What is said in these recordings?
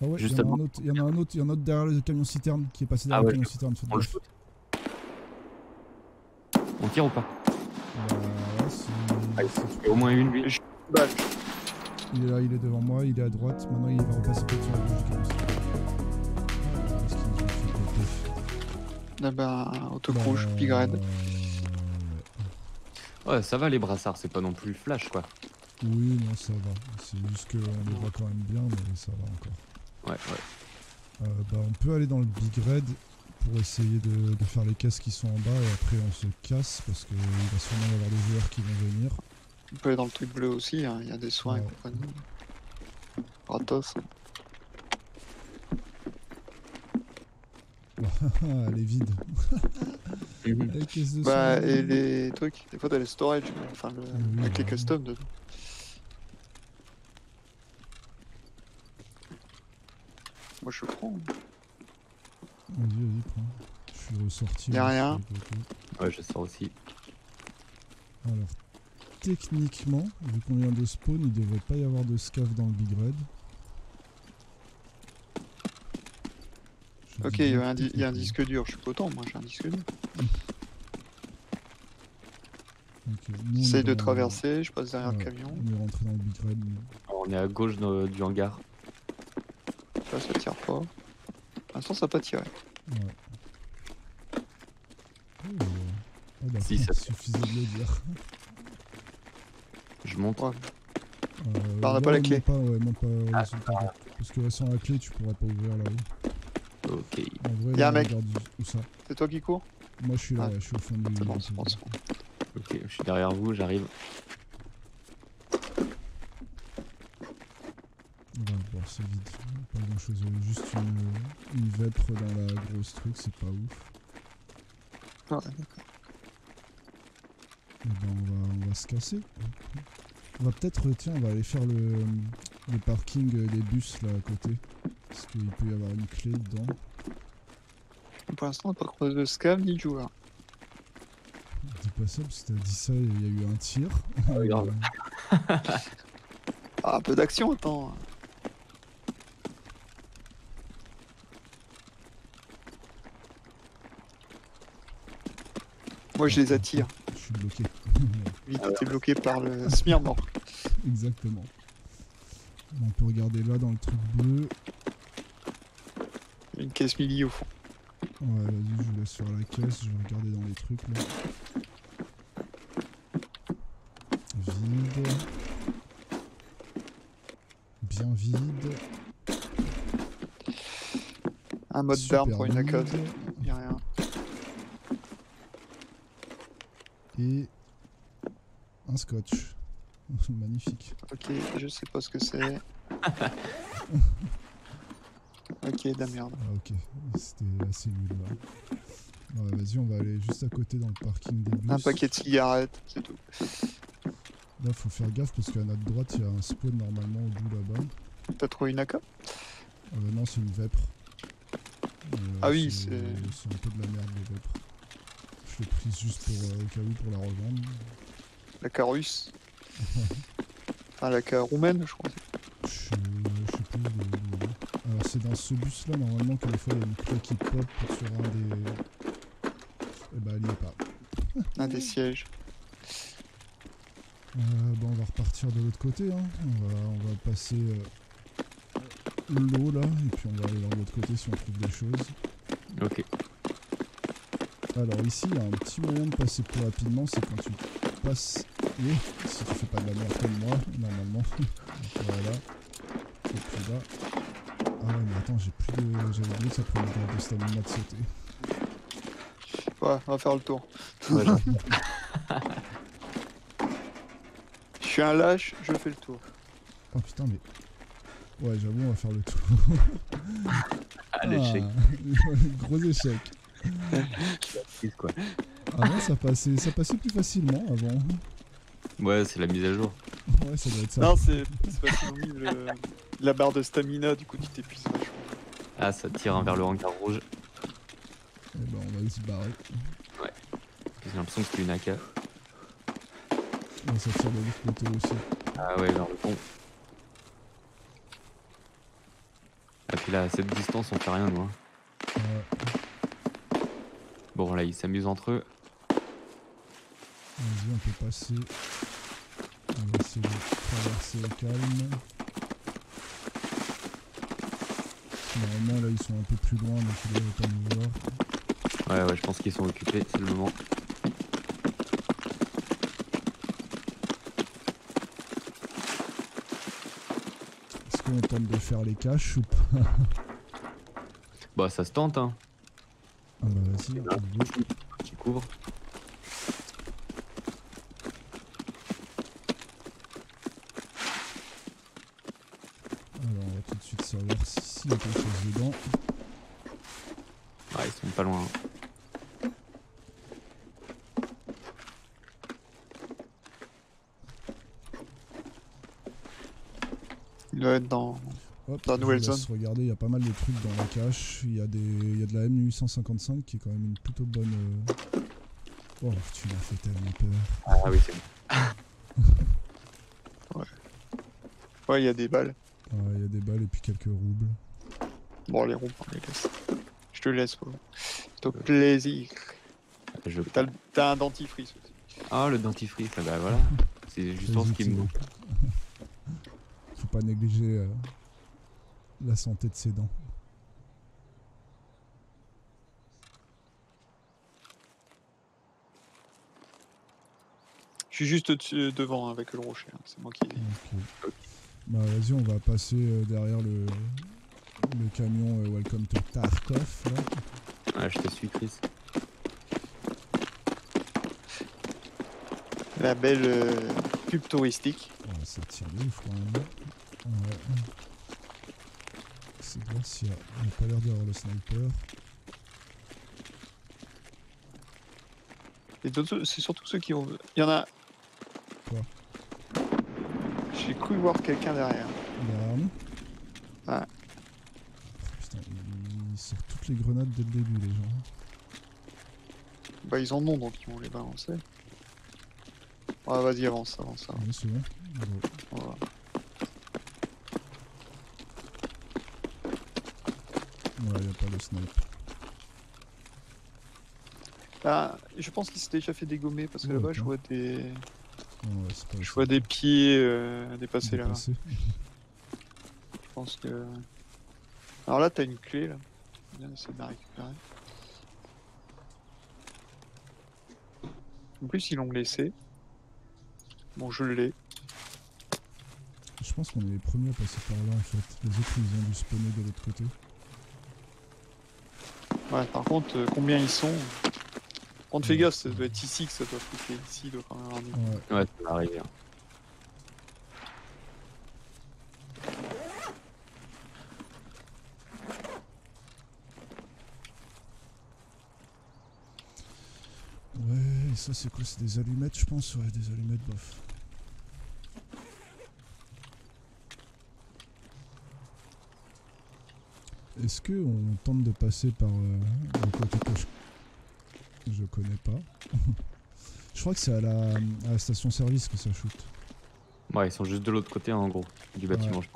Ah ouais, Juste il y en a avant. un autre, il y en a un autre, il y en a un autre derrière le camion citerne qui est passé Ah derrière ouais, le camion citerne. Faites on le gaffe. shoot. On tire ou pas? Bah ouais, si tu Il y a au moins une, lui. Je- Bah, Il est là, il est devant moi, il est à droite. Maintenant, il va repasser peut-être sur la gauche du camion citerne. Ah, est-ce qu'il nous a fait péter? là, bah, autocrouche, Bigrade. Ouais, ça va les brassards, c'est pas non plus flash quoi. Oui, non, ça va. C'est juste qu'on les voit quand même bien, mais ça va encore. Ouais. Bah, on peut aller dans le Big Red pour essayer de faire les caisses qui sont en bas et après on se casse parce qu'il va sûrement y avoir des joueurs qui vont venir. On peut aller dans le truc bleu aussi, hein. Il y a des soins et Ouais. compagnie. Ratos. Elle est vide. Mhm. Les caisses de Bah, soins. et les trucs, des fois t'as les storage, enfin, oui, avec les bah. customs dedans. Moi je prends. Vas-y, prends. Je suis ressorti. Y a là, rien. sur le côté. Ouais, je sors aussi. Alors, techniquement, vu qu'on vient de spawn, il devrait pas y avoir de scaf dans le Big Red. Je Ok, dis il y bien a un techniquement. disque dur, je suis pas autant, moi j'ai un disque dur. Ok, nous, on est J'essaye de dans- traverser, je passe derrière Ouais, le camion. on est rentré dans le Big Red. Alors, on est à gauche du hangar. Là ça tire pas. Pour l'instant ça a pas tiré. Ouais. Oh. Ah bah, Si, ça il suffisait de le dire. Je monte. Ouais. Bah, on n'a là, pas la clé. monte pas Ah, sur le tapis. Parce que sans la clé, tu pourras pas ouvrir là-haut. Ok. En vrai, Y a là, un mec. regarde où ça. C'est toi qui cours? Moi, je suis là, Ah. ouais, je suis au fond du. C'est bon, du c'est bon, truc. c'est bon. Ok, je suis derrière vous, j'arrive. Ouais, bon, c'est vide. Pas grand chose. Juste une vêpre dans la grosse truc, c'est pas ouf. Ouais. Et ben, on va se casser. On va peut-être, tiens, on va aller faire le parking des bus là à côté. Parce qu'il peut y avoir une clé dedans. Pour l'instant on n'a pas croisé de scam ni de joueur. Dis pas ça parce que t'as dit ça, il y a eu un tir. Ah, grave. Ah, un peu d'action, attends. Moi je les attire. Je suis bloqué. Vite, Ah ouais. t'es bloqué par le Smirnoff. Exactement. On peut regarder là dans le truc bleu. Une caisse milli au fond. Ouais, vas-y, je vous laisse faire la caisse. Je vais regarder dans les trucs là. Vide. Bien vide. Un mode Super d'arme pour une AK, vide. y'a rien. Et un scotch. Magnifique. Ok, je sais pas ce que c'est. Ok, de la merde. Ah, ok, c'était assez nul là. Ouais, vas-y, on va aller juste à côté dans le parking des bus. Un paquet de cigarettes, c'est tout. Là, faut faire gaffe parce qu'à notre droite, il y a un spawn normalement au bout là-bas. T'as trouvé une AK? Non, c'est une vêpre. Ah oui, c'est un peu de la merde, les vêpres. Je l'ai prise juste pour, au cas où pour la revendre. La AK russe. Enfin, la AK roumaine, je crois. Je sais plus. Alors, c'est dans ce bus-là, normalement, que des fois, il y a une clé qui pop sur un des. Eh bah, elle y est pas. Un des sièges. Bon, on va repartir de l'autre côté. Hein. On va passer l'eau là, et puis on va aller dans l'autre côté si on trouve des choses. Ok. Alors ici, il y a un petit moyen de passer plus rapidement, c'est quand tu passes l'eau, si tu fais pas de la merde comme moi, normalement. Donc, voilà. Et puis là. Ah ouais, mais attends, j'ai plus de. J'avais oublié que ça prenait de stamina de sauter. Ouais, on va faire le tour. Ouais, Je suis un lâche, je fais le tour. Oh putain, mais. Ouais, j'avoue, on va faire le tour. ah, l'échec. Gros échec. Quoi. Ah non, ça passait plus facilement avant. Ouais, c'est la mise à jour. Ouais, ça doit être ça. Non, c'est parce que oui, la barre de stamina, du coup, tu t'épuises vachement. Ah, ça tire vers le hangar rouge. Eh ben, on va se barrer. J'ai l'impression que c'était une AK. Ouais, ça tire de l'autre côté aussi. Ah ouais, vers le pont. Et puis là, à cette distance, on fait rien, nous. Hein. Ouais. Bon, là, ils s'amusent entre eux. Vas-y, on peut passer. On va essayer de traverser au calme. Normalement, là, ils sont un peu plus loin, donc ils devraient pas nous voir. Ouais, je pense qu'ils sont occupés, c'est le moment. Est-ce qu'on tente de faire les caches ou pas? Bah, ça se tente, hein. Ah bah vas-y, on veut. Qui couvre. Alors, on va tout de suite savoir s'il y a quelque chose dedans. Ouais, ils sont pas loin. Hein. Il doit être dans... Hop, Dans la nouvelle je laisse zone. regarder, il y a pas mal de trucs dans la cache. Il y a de la M855 qui est quand même une plutôt bonne... Oh, tu m'as fait tellement peur. Ah oui, c'est bon. Ouais, il y a des balles. Il y a des balles et puis quelques roubles. Bon, les roues, on les laisse. Je te laisse, Polo. C'est au plaisir. Je... T'as un dentifrice aussi. Ah, le dentifrice, ah bah voilà. C'est justement ce qui me manque. Faut pas négliger la santé de ses dents. Je suis juste devant avec le rocher. Hein. C'est moi qui... Ok. Bah vas-y, on va passer derrière le camion Welcome to Tarkov. Là. Ouais, je te suis, Chris. La belle pub touristique. Oh, ça tire de ouf quand même. Ouais. C'est bien s'il y a... On n'a pas l'air d'avoir le sniper. Et d'autres, c'est surtout ceux qui ont... Il y en a... Quoi? J'ai cru voir quelqu'un derrière. Derrière nous? Ouais. Putain, ils sortent toutes les grenades dès le début, les gens. Bah ils en ont, donc ils vont les balancer. Ouais, vas-y, avance. Oui, c'est bon. Bon. Voilà. Ouais, il n'y a pas le snipe. Ah, je pense qu'il s'est déjà fait dégommer parce que Ouais, là-bas, je attends. vois des... Ouais, c'est pas Je vois des pieds dépasser là-bas. dépassé. Je pense que... Alors là, t'as une clé, là. Bien essayer de la récupérer. En plus, ils l'ont laissé. Bon, je l'ai. Je pense qu'on est les premiers à passer par là en fait. Les autres ils ont dû spawner de l'autre côté. Ouais, par contre, combien ils sont? On te fait gaffe, ça doit être ici que ça doit foutre. Ici, il doit quand même avoir des... Ouais. Ouais, ça va arriver. Hein. Ouais, et ça c'est quoi? C'est des allumettes je pense? Ouais, des allumettes bof. Est-ce que on tente de passer par le côté que je connais pas? Je crois que c'est à la station-service que ça shoot. Ouais, ils sont juste de l'autre côté, en gros, du bâtiment, Ouais. je pense.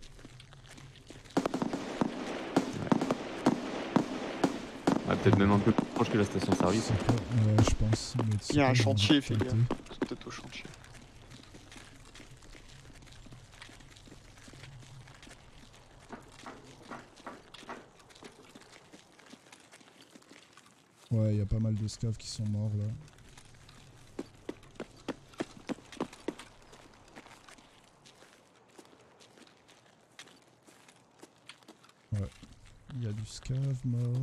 Ouais, peut-être même un peu plus proche que la station-service. C'est quoi? Ouais, je pense. Mais Il y a un c'est pas chantier, le fais tenter. gaffe. C'est peut-être au chantier. Ouais, il y a pas mal de scavs qui sont morts là. Ouais. Il y a du scav mort.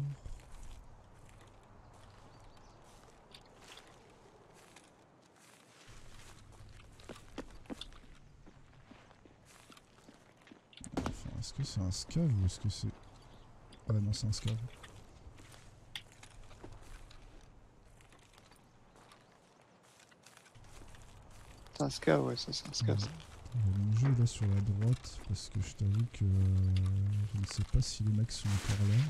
Enfin, est-ce que c'est un scav ou est-ce que c'est... Ah non, c'est un scav. C'est un ska, ouais, ça c'est un ska. ça. On va manger là sur la droite parce que je t'avoue que je ne sais pas si les mecs sont encore là.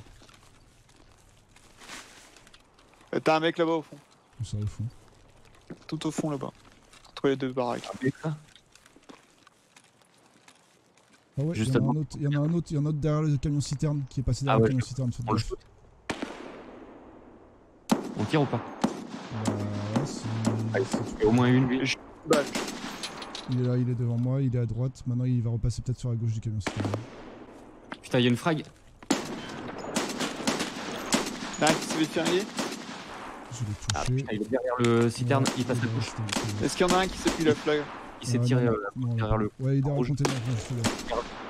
T'as un mec là-bas au fond. Ou ça au fond. Tout au fond là-bas. Entre les deux baraques. Ah, mais ça Ah ouais, Juste il y à en a un droite. autre, il y en a un autre, il y en a un autre derrière le camion citerne qui est passé Ah derrière ouais, le camion citerne. Faites On le gaffe. shoot. On tire ou pas? Bah ouais, Ah, il faut tuer au moins une, lui. Balle. il est là, il est devant moi, il est à droite. Maintenant, il va repasser peut-être sur la gauche du camion citerne. Putain, il y a une frag. T'as un qui se fait tirer. Je l'ai Ah touché. putain, il est derrière le citerne, Ouais, il passe à est gauche. c'était- Est-ce qu'il y en a un qui s'est pris la flag? Il s'est Ouais, tiré non, derrière le. Ouais, il est derrière le rouge. container. Ouais, fais gaffe.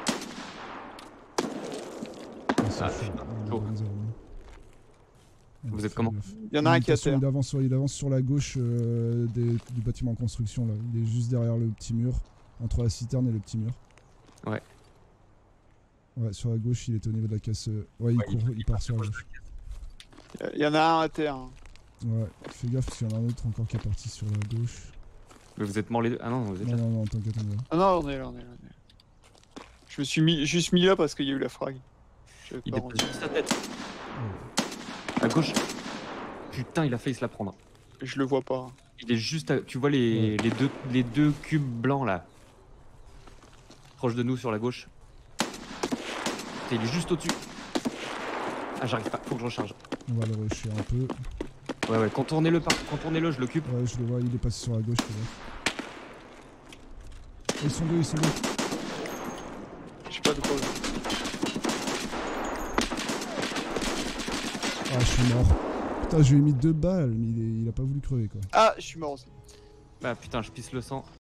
Ah, c'est Ah, chaud. putain, On est chaud. dans les armes. Vous Ouais, êtes fais comment? gaffe. Il y en a un qui est à Attention, terre. il avance sur la gauche du bâtiment en construction là. Il est juste derrière le petit mur, entre la citerne et le petit mur. Ouais. Ouais, sur la gauche, il est au niveau de la casse. Ouais, il Ouais, court, il part sur la gauche. Il y en a un à terre. Hein. Ouais, fais gaffe parce qu'il y en a un autre encore qui est parti sur la gauche. Mais vous êtes morts les deux. Ah non, vous êtes là. Non, t'inquiète, on va. Ah non, on est là. Je me suis juste mis là parce qu'il y a eu la frag. J'avais Il pas dépasse rendu. juste sa tête. Ouais. À gauche. Putain, il a failli se la prendre. Je le vois pas. Il est juste à... Tu vois les deux cubes blancs là. Proche de nous sur la gauche. Putain, il est juste au-dessus. Ah, j'arrive pas, faut que je recharge. On va le rusher un peu. Ouais, contournez-le, contournez-le, je l'occupe. Ouais, je le vois, il est passé sur la gauche. Fais gaffe. Oh, ils sont deux. J'ai pas de problème. Ah, je suis mort. Putain, je lui ai mis 2 balles, mais il a pas voulu crever quoi. Ah, je suis mort aussi. Bah putain, je pisse le sang.